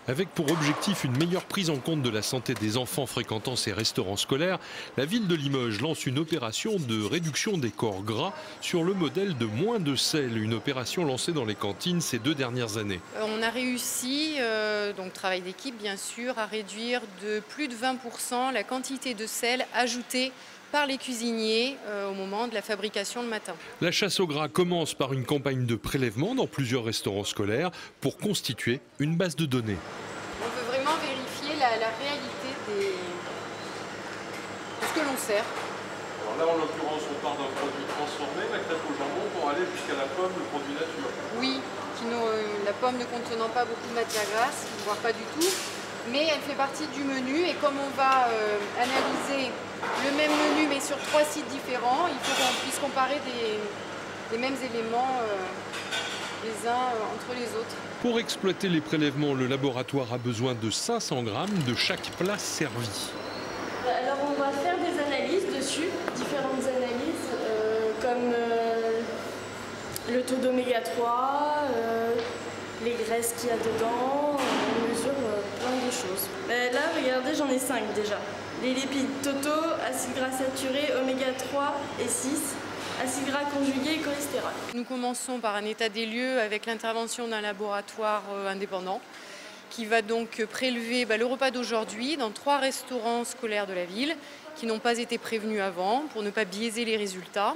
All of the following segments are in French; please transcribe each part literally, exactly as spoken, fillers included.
Avec pour objectif une meilleure prise en compte de la santé des enfants fréquentant ces restaurants scolaires, la ville de Limoges lance une opération de réduction des corps gras sur le modèle de moins de sel, une opération lancée dans les cantines ces deux dernières années. On a réussi, euh, donc travail d'équipe bien sûr, à réduire de plus de vingt pour cent la quantité de sel ajoutée par les cuisiniers euh, au moment de la fabrication le matin. La chasse au gras commence par une campagne de prélèvement dans plusieurs restaurants scolaires pour constituer une base de données. On veut vraiment vérifier la, la réalité des... de ce que l'on sert. Alors là, en l'occurrence, on part d'un produit transformé, la crêpe au jambon, pour aller jusqu'à la pomme, le produit nature. Oui, qui nous, euh, la pomme ne contenant pas beaucoup de matière grasse, voire pas du tout. Mais elle fait partie du menu et comme on va euh, analyser le même menu mais sur trois sites différents, il faut qu'on puisse comparer des, les mêmes éléments euh, les uns euh, entre les autres. Pour exploiter les prélèvements, le laboratoire a besoin de cinq cents grammes de chaque plat servi. Alors on va faire des analyses dessus, différentes analyses euh, comme euh, le taux d'oméga trois, euh, les graisses qu'il y a dedans, on mesure euh, plein de choses. Euh, là, regardez, j'en ai cinq déjà. Les lipides totaux, acides gras saturés, oméga trois et six, acides gras conjugués et cholestérol. Nous commençons par un état des lieux avec l'intervention d'un laboratoire euh, indépendant qui va donc prélever bah, le repas d'aujourd'hui dans trois restaurants scolaires de la ville qui n'ont pas été prévenus avant pour ne pas biaiser les résultats.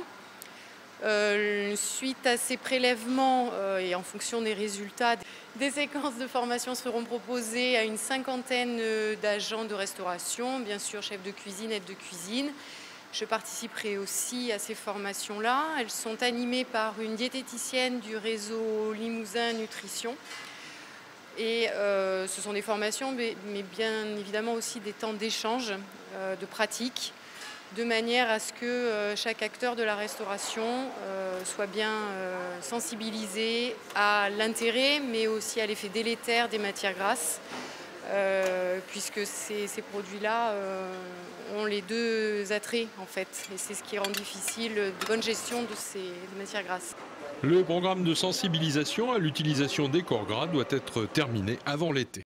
Euh, suite à ces prélèvements euh, et en fonction des résultats, des séquences de formation seront proposées à une cinquantaine d'agents de restauration, bien sûr chefs de cuisine, aides de cuisine. Je participerai aussi à ces formations-là. Elles sont animées par une diététicienne du réseau Limousin Nutrition. Et euh, ce sont des formations, mais, mais bien évidemment aussi des temps d'échange, euh, de pratique, de manière à ce que euh, chaque acteur de la restauration euh, soit bien euh, sensibilisé à l'intérêt, mais aussi à l'effet délétère des matières grasses, euh, puisque ces, ces produits-là euh, ont les deux attraits en fait, et c'est ce qui rend difficile de bonne gestion de ces de matières grasses. Le programme de sensibilisation à l'utilisation des corps gras doit être terminé avant l'été.